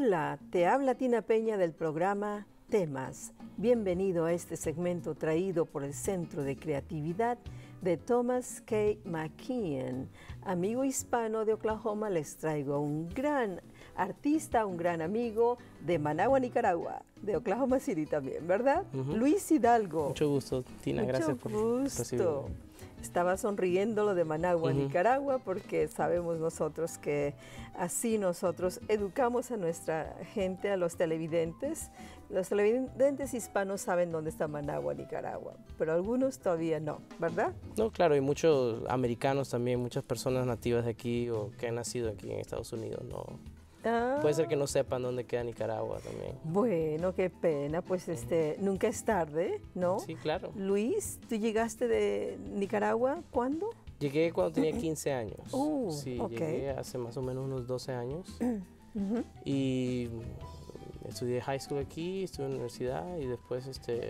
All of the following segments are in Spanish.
Hola, te habla Tina Peña del programa Temas. Bienvenido a este segmento traído por el Centro de Creatividad de Thomas K. McKeon. Amigo hispano de Oklahoma, les traigo a un gran artista, un gran amigo de Managua, Nicaragua, de Oklahoma City también, ¿verdad? Luis Hidalgo. Mucho gusto, Tina, gracias por recibirme. Estaba sonriendo lo de Managua, Nicaragua, porque sabemos nosotros que así nosotros educamos a nuestra gente, a los televidentes. Los televidentes hispanos saben dónde está Managua, Nicaragua, pero algunos todavía no, ¿verdad? No, claro, y muchos americanos también, muchas personas nativas de aquí o que han nacido aquí en Estados Unidos, no. Puede ser que no sepan dónde queda Nicaragua también. Bueno, qué pena, pues nunca es tarde, ¿no? Sí, claro. Luis, ¿tú llegaste de Nicaragua cuándo? Llegué cuando tenía 15 años. Sí, llegué hace más o menos unos 12 años. Y estudié high school aquí, estuve en la universidad y después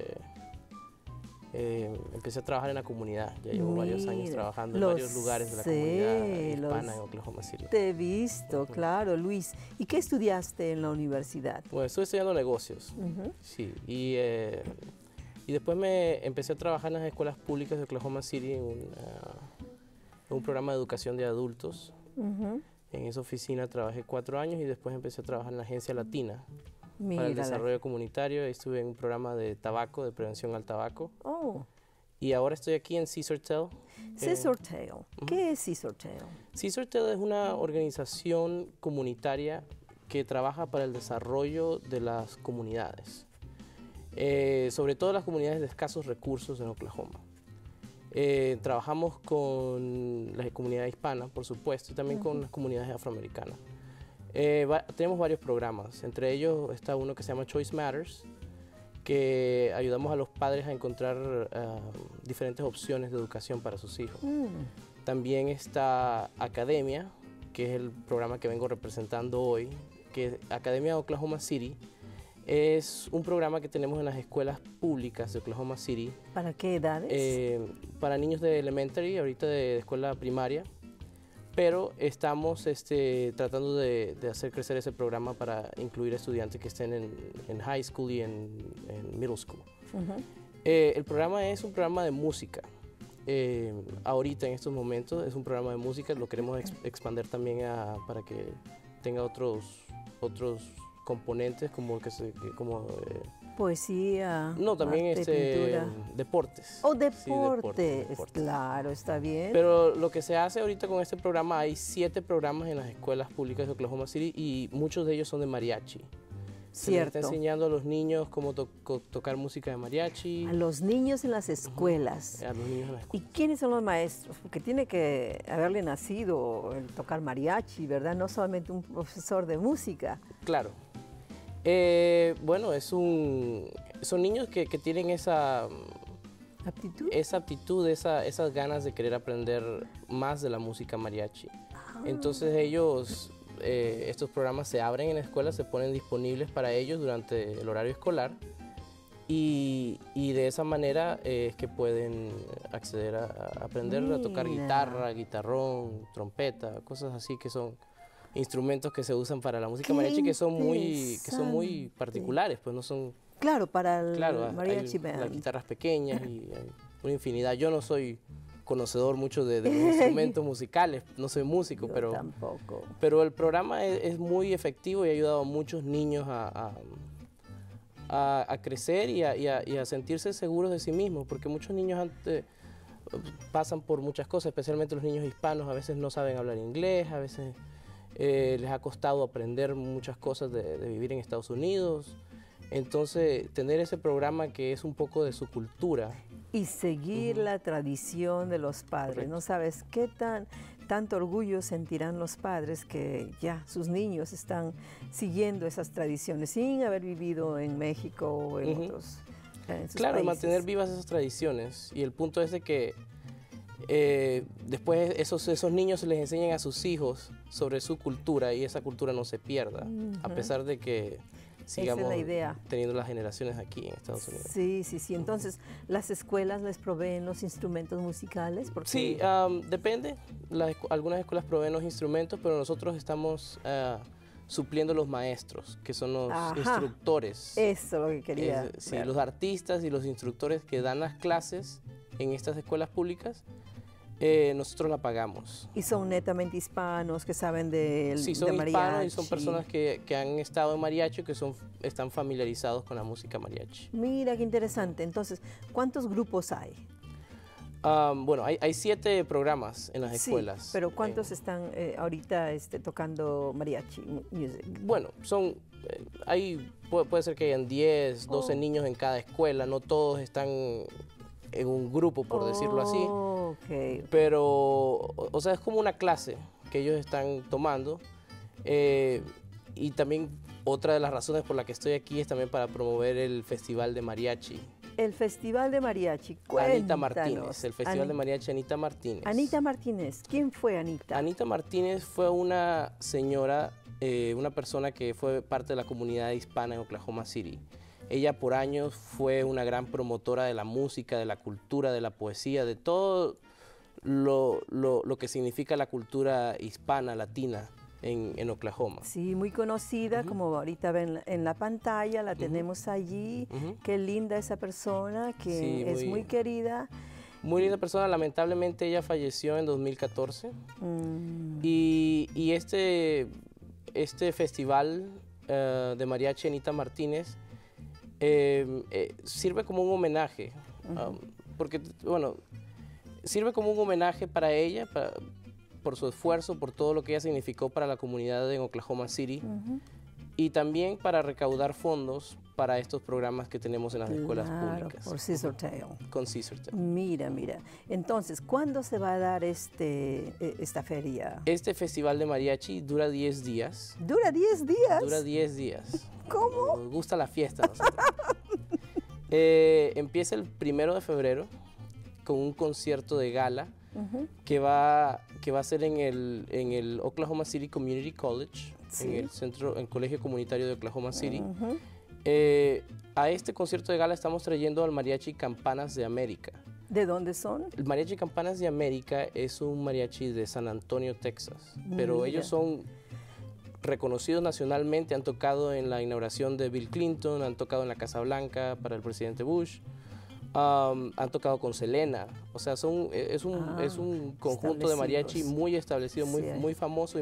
empecé a trabajar en la comunidad. Ya llevo varios años trabajando en varios lugares de la comunidad hispana en Oklahoma City. Te he visto, claro, Luis. ¿Y qué estudiaste en la universidad? Bueno, estuve estudiando negocios, sí. Y después me empecé a trabajar en las escuelas públicas de Oklahoma City en un programa de educación de adultos. En esa oficina trabajé 4 años y después empecé a trabajar en la Agencia Latina. Para el desarrollo comunitario. Estuve en un programa de tabaco, de prevención al tabaco. Y ahora estoy aquí en Scissortail. Scissortail. ¿Qué es Scissortail? Scissortail es una organización comunitaria que trabaja para el desarrollo de las comunidades, sobre todo las comunidades de escasos recursos en Oklahoma. Trabajamos con la comunidad hispana, por supuesto, y también con las comunidades afroamericanas. Tenemos varios programas, entre ellos está uno que se llama Choice Matters, que ayudamos a los padres a encontrar diferentes opciones de educación para sus hijos. También está Academia, que es el programa que vengo representando hoy, que Academia Oklahoma City es un programa que tenemos en las escuelas públicas de Oklahoma City. ¿Para qué edades? Para niños de elementary, ahorita de escuela primaria. Pero estamos tratando de hacer crecer ese programa para incluir estudiantes que estén en high school y en middle school. El programa es un programa de música. Ahorita, en estos momentos, es un programa de música. Lo queremos expandir también para que tenga otros componentes como poesía, no, también pintura. Deportes. Deportes, claro, está bien. Pero lo que se hace ahorita con este programa, hay 7 programas en las escuelas públicas de Oklahoma City y muchos de ellos son de mariachi. Se les está enseñando a los niños cómo tocar música de mariachi. A los niños en las escuelas. A los niños en las escuelas. ¿Y quiénes son los maestros? Porque tiene que haberle nacido el tocar mariachi, ¿verdad? No solamente un profesor de música. Claro. Bueno, son niños que tienen esa aptitud, esas ganas de querer aprender más de la música mariachi. Entonces ellos, estos programas se abren en la escuela, se ponen disponibles para ellos durante el horario escolar y de esa manera es que pueden acceder a aprender a tocar guitarra, guitarrón, trompeta, cosas así que son instrumentos que se usan para la música mariachi que son muy particulares, pues no son... Claro, para el mariachi band. Las guitarras pequeñas y hay una infinidad. Yo no soy conocedor mucho de los instrumentos musicales, no soy músico, pero tampoco. Pero el programa es muy efectivo y ha ayudado a muchos niños a crecer y a sentirse seguros de sí mismos, porque muchos niños pasan por muchas cosas, especialmente los niños hispanos, a veces no saben hablar inglés, a veces les ha costado aprender muchas cosas de vivir en Estados Unidos. Entonces, tener ese programa que es un poco de su cultura. Y seguir la tradición de los padres. Correcto. No sabes qué tanto orgullo sentirán los padres que ya sus niños están siguiendo esas tradiciones sin haber vivido en México o en otros Claro, países. Mantener vivas esas tradiciones. Y el punto es de que después esos niños les enseñan a sus hijos sobre su cultura y esa cultura no se pierda, a pesar de que sigamos teniendo las generaciones aquí en Estados Unidos. Sí, sí, sí. Entonces, ¿las escuelas les proveen los instrumentos musicales? Porque... Sí, depende. Algunas escuelas proveen los instrumentos, pero nosotros estamos supliendo los maestros, que son los Ajá. instructores. Eso es lo que quería Sí, ver. los artistas y los instructores que dan las clases en estas escuelas públicas, nosotros la pagamos. Y son netamente hispanos que saben de Sí, de son hispanos y son mariachi. personas que han estado en mariachi, que están familiarizados con la música mariachi. Mira, qué interesante. Entonces, ¿cuántos grupos hay? Bueno, hay 7 programas en las Sí, escuelas. pero ¿cuántos están ahorita tocando mariachi music? Bueno, puede ser que hayan 10, 12 Oh. niños en cada escuela, no todos están en un grupo, por decirlo así, Ok. pero, o sea, es como una clase que ellos están tomando, y también otra de las razones por la que estoy aquí es también para promover el Festival de Mariachi. El Festival de Mariachi. Anita Cuéntanos. Martínez, el Festival de Mariachi Anita Martínez. Anita Martínez. ¿Quién fue Anita? Anita Martínez fue una señora, una persona que fue parte de la comunidad hispana en Oklahoma City. Ella por años fue una gran promotora de la música, de la cultura, de la poesía, de todo lo que significa la cultura hispana, latina en Oklahoma. Sí, muy conocida, como ahorita ven en la pantalla, la tenemos allí. Ujú. Qué linda esa persona, que Sí, es muy querida. Muy linda persona, lamentablemente ella falleció en 2014 Mm, y este festival de mariachi Anita Martínez sirve como un homenaje, porque, bueno, sirve como un homenaje para ella, por su esfuerzo, por todo lo que ella significó para la comunidad en Oklahoma City, ujú. y también para recaudar fondos para estos programas que tenemos en las escuelas Claro, públicas. por Scissortail. Con Scissortail. Mira, mira. Entonces, ¿cuándo se va a dar esta feria? Este festival de mariachi dura 10 días. ¿Dura 10 días? Dura 10 días. ¿Cómo? Nos gusta la fiesta a nosotros. Empieza el 1 de febrero con un concierto de gala Ujú. que va a ser en el Oklahoma City Community College, Sí. en el Colegio Comunitario de Oklahoma City. Ujú. A este concierto de gala estamos trayendo al Mariachi Campanas de América. ¿De dónde son? El Mariachi Campanas de América es un mariachi de San Antonio, Texas, pero Mira. ellos son reconocidos nacionalmente, han tocado en la inauguración de Bill Clinton, han tocado en la Casa Blanca para el presidente Bush, han tocado con Selena, o sea, es un conjunto de mariachi establecidos. muy establecido, muy, Sí. muy famoso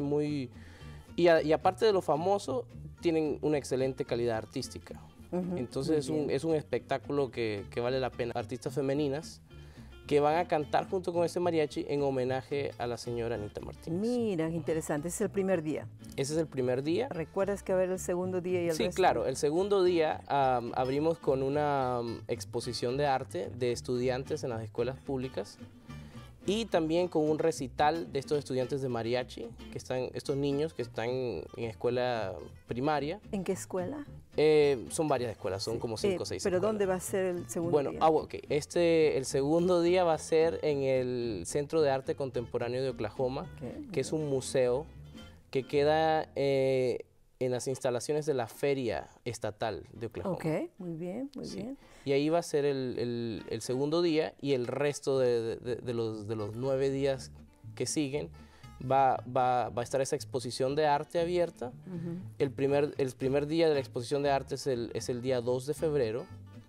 y aparte de lo famoso, tienen una excelente calidad artística. Ujú, Entonces muy bien. es un espectáculo que vale la pena. Artistas femeninas que van a cantar junto con este mariachi en homenaje a la señora Anita Martínez. Mira, qué interesante. Ese es el primer día. Ese es el primer día. ¿Recuerdas que va a haber el segundo día y el Sí, resto? claro. El segundo día abrimos con una exposición de arte de estudiantes en las escuelas públicas y también con un recital de estos estudiantes de mariachi, estos niños que están en escuela primaria. ¿En qué escuela? Son varias escuelas, son como 5 o 6 ¿Pero escuelas. dónde va a ser el segundo Bueno, día? ok. El segundo día va a ser en el Centro de Arte Contemporáneo de Oklahoma, Ok, que es un museo que queda en las instalaciones de la Feria Estatal de Oklahoma. Ok, muy bien, muy Sí. bien. Y ahí va a ser el segundo día y el resto de los 9 días que siguen va a estar esa exposición de arte abierta. Ujú. El primer día de la exposición de arte es el día 2 de febrero.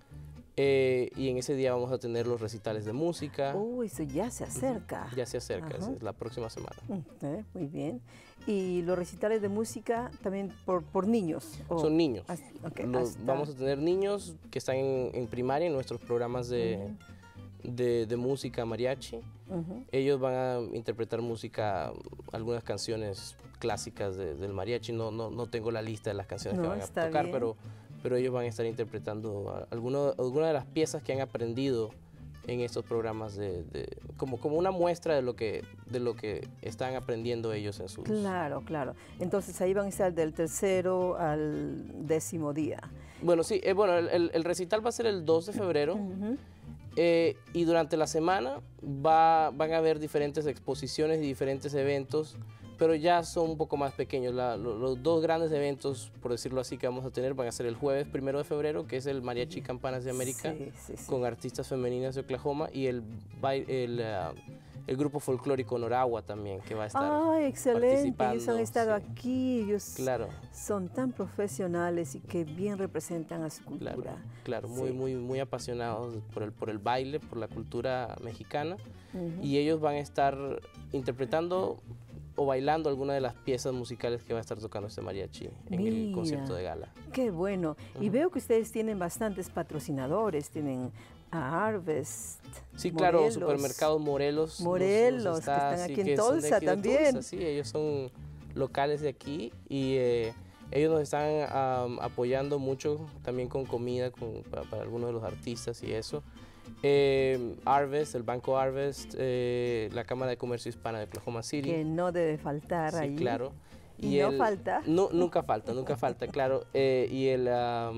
Y en ese día vamos a tener los recitales de música. Eso ya se acerca. Ya se acerca, Ajá. es la próxima semana. Muy bien. ¿Y los recitales de música también por niños? Son niños. Ok, Vamos a tener niños que están en primaria en nuestros programas de música mariachi. Ujú. Ellos van a interpretar música, algunas canciones clásicas del mariachi. No tengo la lista de las canciones que No, van a está tocar, bien. pero ellos van a estar interpretando algunas de las piezas que han aprendido en estos programas como una muestra de lo que están aprendiendo ellos en sus... Claro, claro. Entonces ahí van a estar del tercero al 10º día. Bueno, sí, el recital va a ser el 2 de febrero. Ujú. Y durante la semana van a haber diferentes exposiciones y diferentes eventos, pero ya son un poco más pequeños. Los 2 grandes eventos, por decirlo así, que vamos a tener van a ser el jueves 1 de febrero, que es el Mariachi Campanas de América, Sí, sí, sí. con artistas femeninas de Oklahoma, y el el grupo folclórico Noragua también, que va a estar ¡Ay, excelente! Ellos han estado sí. aquí, ellos Claro. son tan profesionales y que bien representan a su cultura. Claro, claro, Sí. muy apasionados por el baile, por la cultura mexicana, y ellos van a estar interpretando o bailando alguna de las piezas musicales que va a estar tocando este mariachi en el concierto de gala. ¡Qué bueno! Y veo que ustedes tienen bastantes patrocinadores, tienen a Harvest. Sí, Morelos. claro, Supermercados Morelos. Morelos, que están aquí en Tulsa también. Sí, ellos son locales de aquí y ellos nos están apoyando mucho también con comida para algunos de los artistas y eso. Harvest, el Banco Harvest, la Cámara de Comercio Hispana de Oklahoma City. Que no debe faltar sí, ahí. claro. ¿Y no falta? No, nunca falta, claro. Y el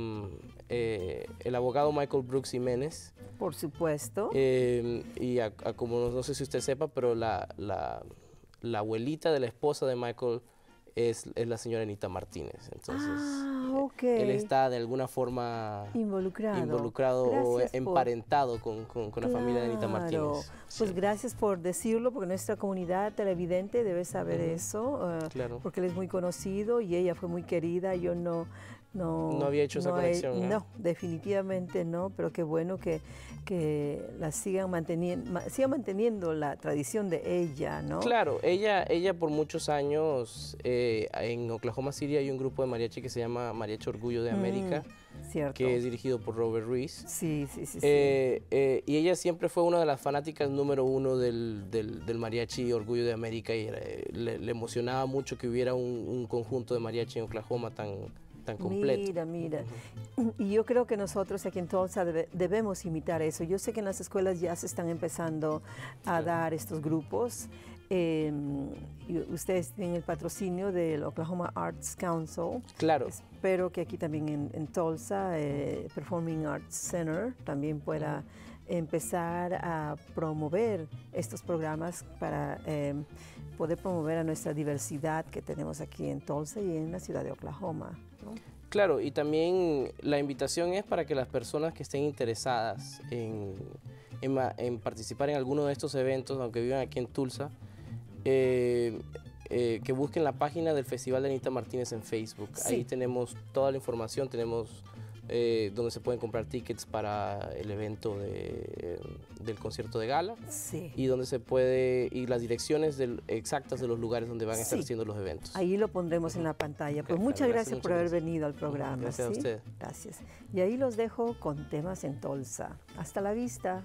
abogado Michael Brooks Jiménez. Por supuesto. Y como no sé si usted sepa, pero la abuelita de la esposa de Michael es la señora Anita Martínez. Entonces, ok. él está de alguna forma involucrado o emparentado con la familia de Anita Martínez. Pues gracias por decirlo, porque nuestra comunidad televidente debe saber eso, claro. porque él es muy conocido y ella fue muy querida. Yo no había hecho esa conexión. No, definitivamente no, pero qué bueno que la sigan manteniendo la tradición de ella, ¿no? Claro, ella por muchos años, en Oklahoma City hay un grupo de mariachi que se llama Mariachi Orgullo de América, cierto. Que es dirigido por Robert Ruiz. Sí. Y ella siempre fue una de las fanáticas número uno del Mariachi Orgullo de América y le emocionaba mucho que hubiera un conjunto de mariachi en Oklahoma tan completo. Mira. Y yo creo que nosotros aquí en Tulsa debemos imitar eso. Yo sé que en las escuelas ya se están empezando a dar estos grupos. Y ustedes tienen el patrocinio del Oklahoma Arts Council. Claro. Espero que aquí también en Tulsa, Performing Arts Center, también pueda empezar a promover estos programas para poder promover a nuestra diversidad que tenemos aquí en Tulsa y en la ciudad de Oklahoma, ¿no? Claro, y también la invitación es para que las personas que estén interesadas en participar en alguno de estos eventos, aunque vivan aquí en Tulsa, que busquen la página del Festival de Anita Martínez en Facebook. Sí. Ahí tenemos toda la información, tenemos donde se pueden comprar tickets para el evento del concierto de gala, sí. Y donde y las direcciones exactas de los lugares donde van a estar haciendo los eventos. Ahí lo pondremos en la pantalla. Pues muchas gracias por haber venido al programa. Gracias a usted. Gracias. Y ahí los dejo con temas en Tulsa. Hasta la vista.